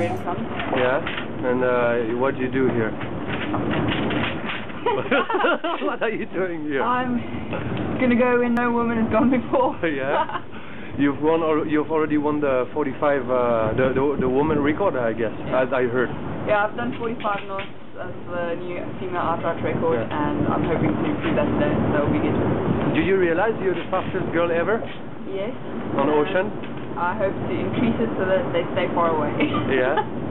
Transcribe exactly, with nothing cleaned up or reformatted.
Bredenkamp. Yeah, and uh, what do you do here? What are you doing here? I'm gonna go where no woman has gone before. Yeah. You've won. Or you've already won the forty-five, uh, the, the the woman record, I guess, Yeah. as I heard. Yeah, I've done forty-five knots as the new female outright record, Yeah. and I'm hoping to improve that today. So we get. Do you realize you're the fastest girl ever Yes. on and ocean? I hope to increase it so that they stay far away. Yeah.